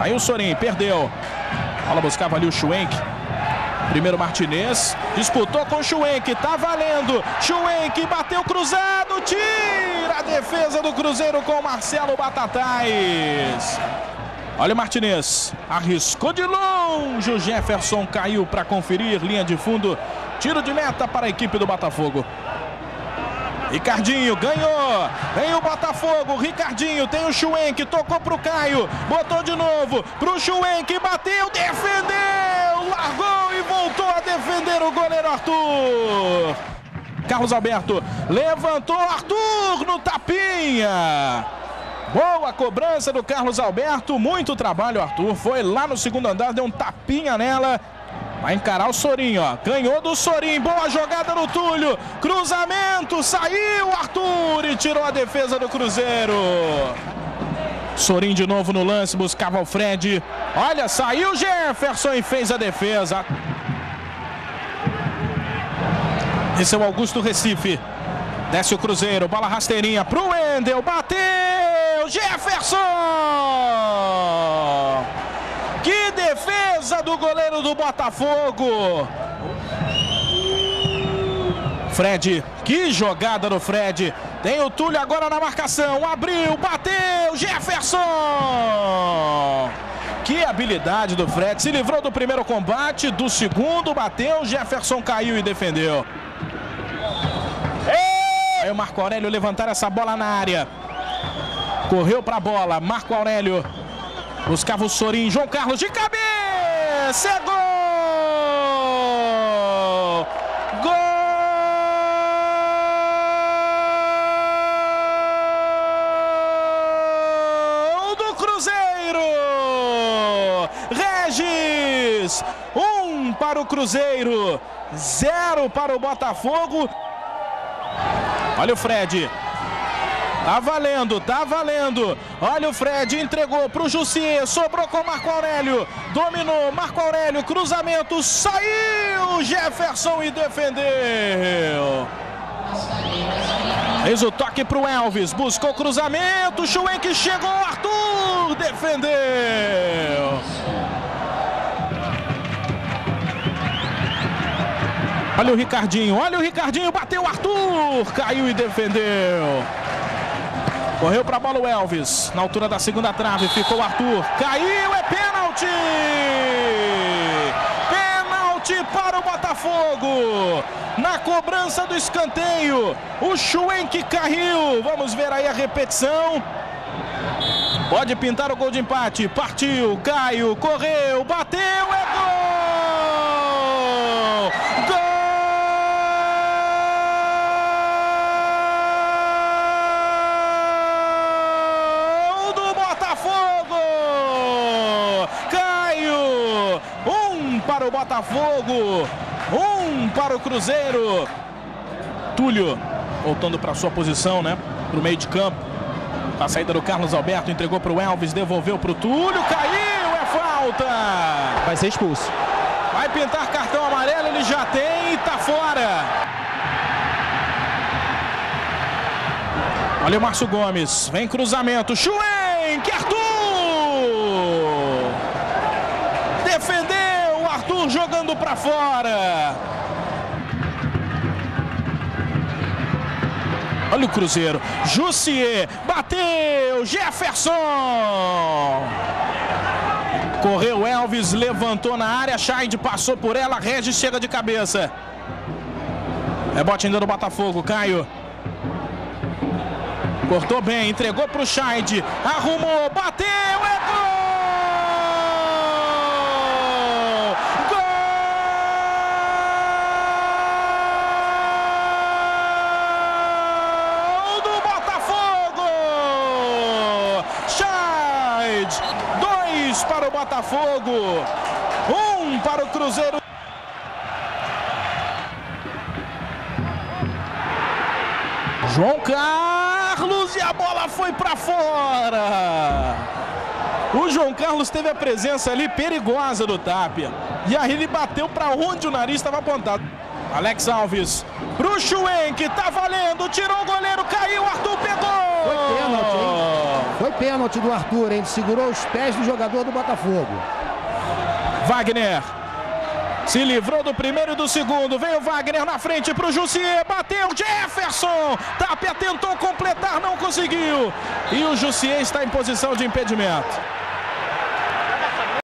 Aí o Sorin perdeu. A bola buscava ali o Schwenk. Primeiro Martinez, disputou com o Schwenk, tá valendo. Schwenk bateu cruzado, tira a defesa do Cruzeiro com o Marcelo Batatais. Olha o Martinez, arriscou de longe, o Jefferson caiu para conferir, linha de fundo, tiro de meta para a equipe do Botafogo. Ricardinho ganhou, vem o Botafogo, Ricardinho, tem o Schwenk, tocou pro Caio, botou de novo pro Schwenk, bateu, defendeu, largou e voltou a defender o goleiro Arthur. Carlos Alberto levantou, Arthur no tapinha. Boa cobrança do Carlos Alberto, muito trabalho Arthur, foi lá no segundo andar, deu um tapinha nela. Vai encarar o Sorin, ó. Ganhou do Sorin. Boa jogada no Túlio. Cruzamento. Saiu Arthur e tirou a defesa do Cruzeiro. Sorin de novo no lance. Buscava o Fred. Olha, saiu Jefferson e fez a defesa. Esse é o Augusto Recife. Desce o Cruzeiro. Bola rasteirinha pro Wendel. Bateu. Jefferson. Que defesa do goleiro do Botafogo. Fred, que jogada do Fred. Tem o Túlio agora na marcação. Abriu, bateu, Jefferson. Que habilidade do Fred. Se livrou do primeiro combate, do segundo bateu, Jefferson caiu e defendeu. Aí o Marco Aurélio levantar essa bola na área. Correu para a bola, Marco Aurélio. Buscava o Sorin, João Carlos de cabeça, é gol! Gol do Cruzeiro! Regis, 1 para o Cruzeiro, 0 para o Botafogo. Olha o Fred. Tá valendo, tá valendo. Olha o Fred, entregou pro Jussier, sobrou com o Marco Aurélio. Dominou, Marco Aurélio, cruzamento, saiu Jefferson e defendeu. Fez o toque pro Elvis, buscou cruzamento, Schwenk chegou, Arthur defendeu. Olha o Ricardinho, bateu Arthur, caiu e defendeu. Correu para a bola o Elvis, na altura da segunda trave, ficou o Arthur, caiu, é pênalti! Pênalti para o Botafogo, na cobrança do escanteio, o Schwenk caiu, vamos ver aí a repetição. Pode pintar o gol de empate, partiu, Caio, correu, bateu, é gol! Caio, 1 para o Botafogo, 1 para o Cruzeiro. Túlio voltando para sua posição, né? Para o meio de campo. A saída do Carlos Alberto, entregou para o Elvis, devolveu para o Túlio, caiu, é falta. Vai ser expulso. Vai pintar cartão amarelo, ele já tem e tá fora. Olha o Márcio Gomes, vem cruzamento, Schwenk, Arthur! Defendeu, Arthur jogando para fora. Olha o Cruzeiro, Jussier, bateu, Jefferson! Correu Elvis, levantou na área, Scheid passou por ela, Regis chega de cabeça. Rebote ainda do Botafogo, Caio. Cortou bem, entregou para o Scheid, arrumou, bateu, é gol! Gol do Botafogo! Scheid, 2 para o Botafogo, 1 para o Cruzeiro. João Carlos e a bola foi para fora. O João Carlos teve a presença ali perigosa do Tapia. E aí ele bateu para onde o nariz estava apontado. Alex Alves pro Schwenk, tá valendo, tirou o goleiro, caiu, Arthur pegou. Foi pênalti, hein? Foi pênalti. pênalti do Arthur, hein? Segurou os pés do jogador do Botafogo. Wagner se livrou do primeiro e do segundo. Veio o Wagner na frente para o Jussier. Bateu Jefferson. Tapia tentou completar, não conseguiu. E o Jussier está em posição de impedimento.